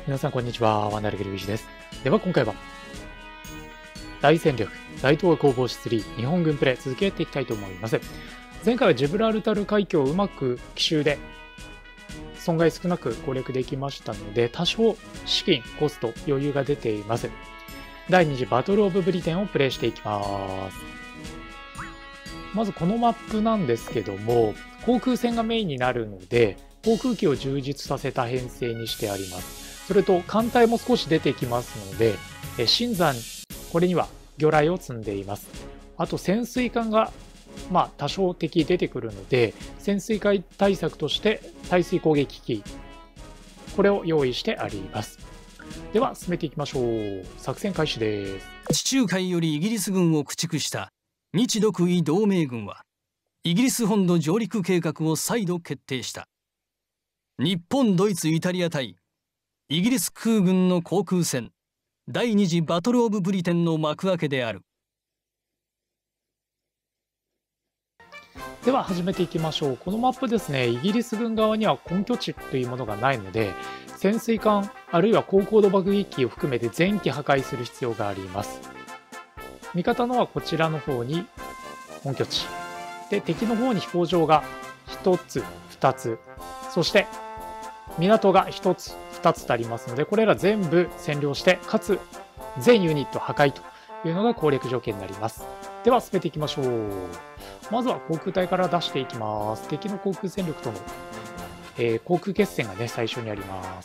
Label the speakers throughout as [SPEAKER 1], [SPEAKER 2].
[SPEAKER 1] 皆さんこんにちは、ワンダルゲルビシです。では今回は大戦略大東亜攻防室3日本軍プレイ続けていきたいと思います。前回はジブラルタル海峡をうまく奇襲で損害少なく攻略できましたので、多少資金コスト余裕が出ています。第2次バトルオブブリテンをプレイしていきます。まずこのマップなんですけども、航空戦がメインになるので航空機を充実させた編成にしてあります。それと艦隊も少し出てきますので、新山これには魚雷を積んでいます。あと潜水艦が多少敵出てくるので、潜水艦対策として対水攻撃機これを用意してあります。では進めていきましょう。作戦開始です。
[SPEAKER 2] 地中海よりイギリス軍を駆逐した日独伊同盟軍はイギリス本土上陸計画を再度決定した。日本、ドイツ、イタリア対イギリス空軍の航空戦第2次バトルオブブリテンの幕開けである。
[SPEAKER 1] では始めていきましょう。このマップですね、イギリス軍側には根拠地というものがないので、潜水艦あるいは高高度爆撃機を含めて全機破壊する必要があります。味方のはこちらの方に本拠地で、敵の方に飛行場が1つ2つ、そして港が1つ2つとありますので、これら全部占領して、かつ全ユニット破壊というのが攻略条件になります。では進めていきましょう。まずは航空隊から出していきます。敵の航空戦力との、航空決戦がね最初にあります。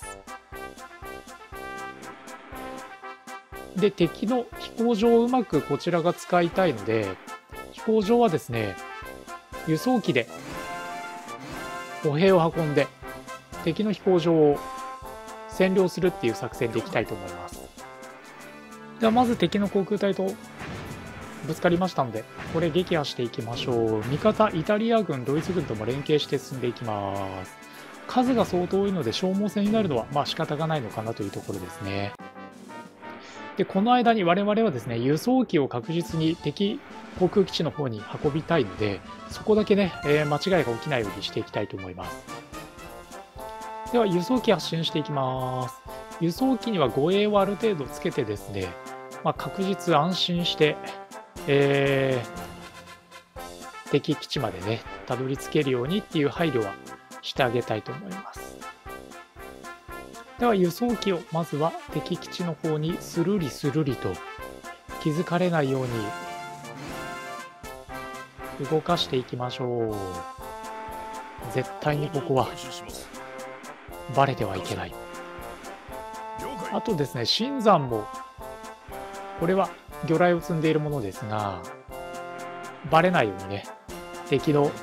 [SPEAKER 1] で、敵の飛行場をうまくこちらが使いたいので、飛行場はですね、輸送機で歩兵を運んで敵の飛行場を占領するっていう作戦でいきたいと思います。ではまず敵の航空隊とぶつかりましたので、これ撃破していきましょう。味方イタリア軍ドイツ軍とも連携して進んでいきます。数が相当多いので消耗戦になるのは仕方がないのかなというところですね。でこの間に我々はですね、輸送機を確実に敵航空基地の方に運びたいので、そこだけね、間違いが起きないようにしていきたいと思います。では輸送機発進していきます。輸送機には護衛をある程度つけてですね、確実安心して、敵基地までねたどり着けるようにっていう配慮はしてあげたいと思います。では輸送機をまずは敵基地の方にスルリスルリと気づかれないように動かしていきましょう。絶対にここはバレてはいけない。あとですね、新山もこれは魚雷を積んでいるものですが、バレないようにね、敵の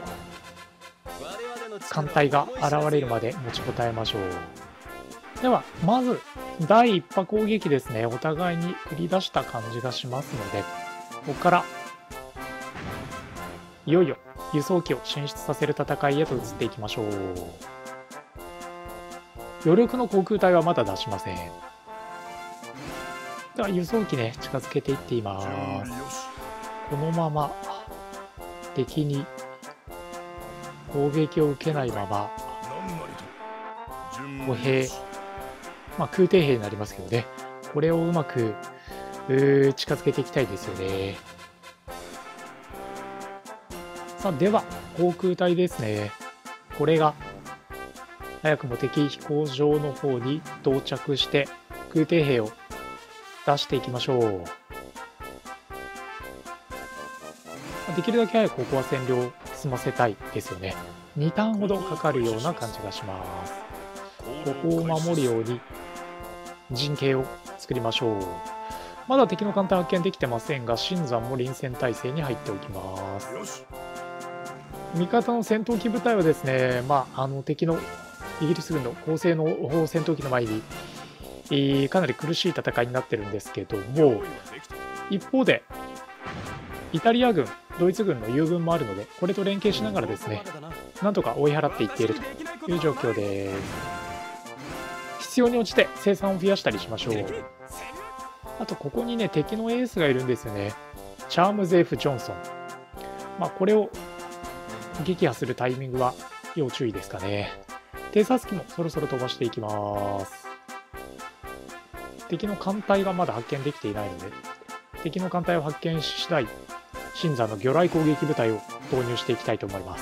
[SPEAKER 1] 艦隊が現れるまで持ちこたえましょう。ではまず第一波攻撃ですね、お互いに繰り出した感じがしますので、ここからいよいよ輸送機を進出させる戦いへと移っていきましょう。余力の航空隊はまだ出しません。では輸送機ね近づけていっています。このまま敵に攻撃を受けないまま歩兵、空挺兵になりますけどね、これをうまく近づけていきたいですよね。さあでは航空隊ですね、これが早くも敵飛行場の方に到着して空挺兵を出していきましょう。できるだけ早くここは占領済ませたいですよね。2ターンほどかかるような感じがします。ここを守るように陣形を作りましょう。まだ敵の艦隊発見できてませんが、新山も臨戦態勢に入っておきます。味方の戦闘機部隊はですね、敵のイギリス軍の高性能戦闘機の前にかなり苦しい戦いになってるんですけども、一方でイタリア軍ドイツ軍の友軍もあるので、これと連携しながらですね、なんとか追い払っていっているという状況です。必要に応じて生産を増やしたりしましょう。あとここにね敵のエースがいるんですよね。チャームゼーフ・ジョンソン。これを撃破するタイミングは要注意ですかね。偵察機もそろそろ飛ばしていきます。 敵の艦隊がまだ発見できていないので、敵の艦隊を発見し次第、新山の魚雷攻撃部隊を投入していきたいと思います。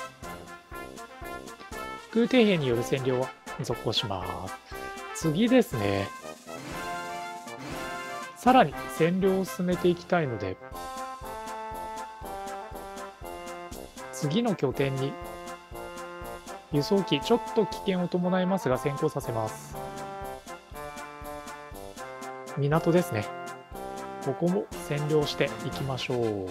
[SPEAKER 1] 空挺兵による占領は続行します。次ですね。さらに占領を進めていきたいので、次の拠点に輸送機、ちょっと危険を伴いますが先行させます。港ですね。ここも占領していきましょう。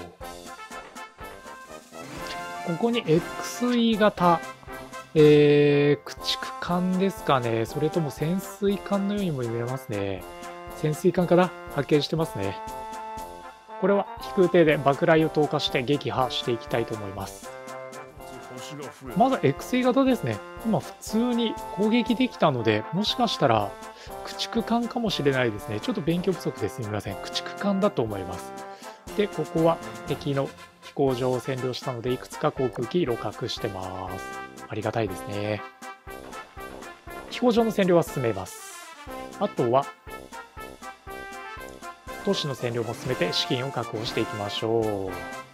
[SPEAKER 1] ここに XE 型、駆逐艦ですかね。それとも潜水艦のようにも見えますね。潜水艦から発見してますね。これは飛空艇で爆雷を投下して撃破していきたいと思います。まず XE 型ですね。今普通に攻撃できたので、もしかしたら駆逐艦かもしれないですね。ちょっと勉強不足ですみません。駆逐艦だと思います。で、ここは敵の飛行場を占領したので、いくつか航空機露獲してます。ありがたいですね。飛行場の占領は進めます。あとは都市の占領も進めて資金を確保していきましょう。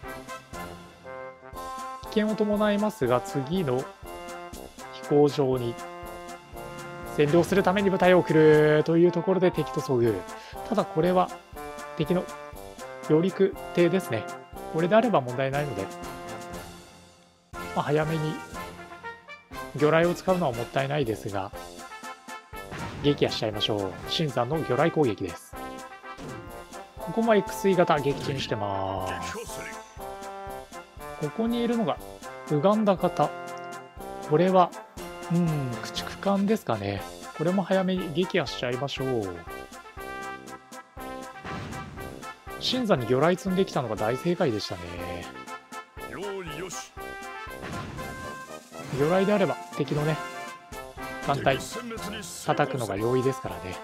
[SPEAKER 1] 危険を伴いますが、次の飛行場に占領するために部隊を送るというところで敵と遭遇。ただこれは敵の揚陸艇ですね。これであれば問題ないので、早めに魚雷を使うのはもったいないですが、撃破しちゃいましょう。新山の魚雷攻撃です。ここも XE 型撃沈してます。ここにいるのがウガンダ型。これは駆逐艦ですかね。これも早めに撃破しちゃいましょう。新山に魚雷積んできたのが大正解でしたね。魚雷であれば敵のね艦隊叩くのが容易ですからね。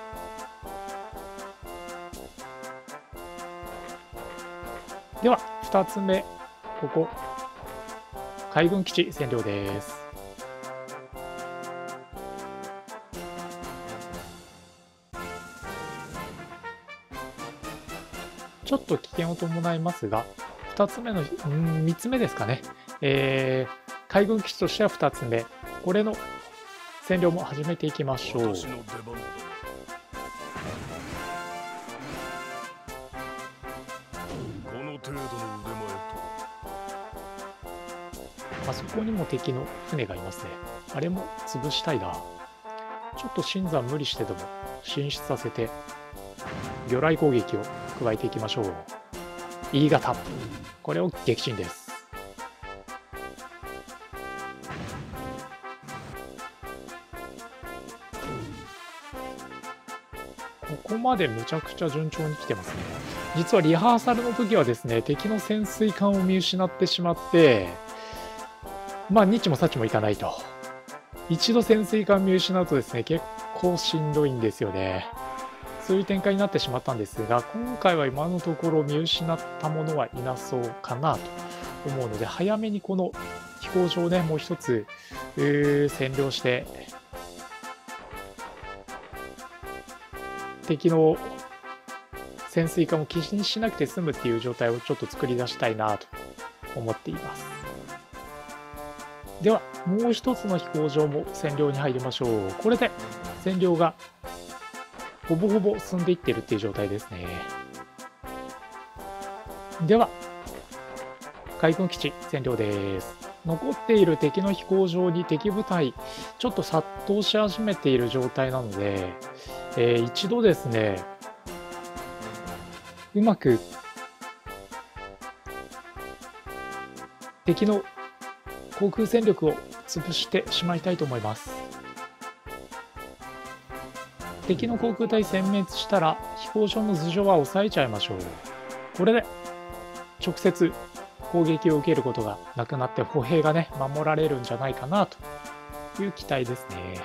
[SPEAKER 1] では2つ目、ここ海軍基地占領です。ちょっと危険を伴いますが、2つ目の3つ目ですかね。海軍基地としては2つ目、これの占領も始めていきましょう。あそこにも敵の船がいますね。あれも潰したいな。ちょっと新山無理してでも進出させて魚雷攻撃を加えていきましょう。E 型、これを撃沈です。ここまでむちゃくちゃ順調に来てますね。実はリハーサルの時はですね、敵の潜水艦を見失ってしまって、日もさっちもいかないと。一度潜水艦見失うとですね、結構しんどいんですよね。そういう展開になってしまったんですが、今回は今のところ見失ったものはいなそうかなと思うので、早めにこの飛行場をね、もう一つ占領して、敵の潜水艦を気にしなくて済むっていう状態をちょっと作り出したいなと思っています。ではもう一つの飛行場も占領に入りましょう。これで占領がほぼほぼ進んでいってるっていう状態ですね。では海軍基地占領です。残っている敵の飛行場に敵部隊ちょっと殺到し始めている状態なので、一度ですねうまく敵の航空戦力を潰してしまいたいと思います。敵の航空隊殲滅したら飛行場の頭上は抑えちゃいましょう。これで直接攻撃を受けることがなくなって歩兵がね守られるんじゃないかなという期待ですね。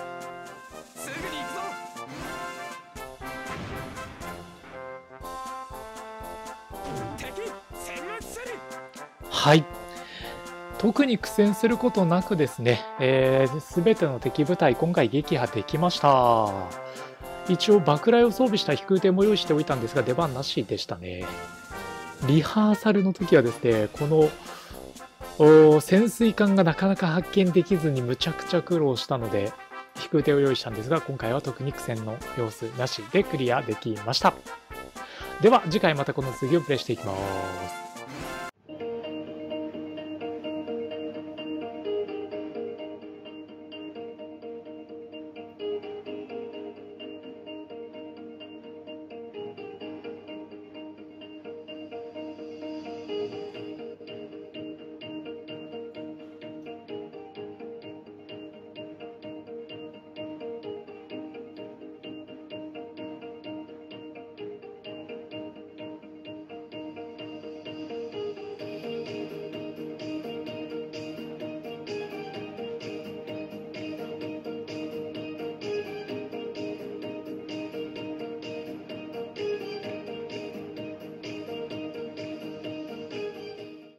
[SPEAKER 1] はい、特に苦戦することなくですね、全ての敵部隊今回撃破できました。 一応爆雷を装備した飛空艇も用意しておいたんですが出番なしでしたね。リハーサルの時はですね、この潜水艦がなかなか発見できずにむちゃくちゃ苦労したので飛空艇を用意したんですが、今回は特に苦戦の様子なしでクリアできました。では次回またこの次をプレイしていきます。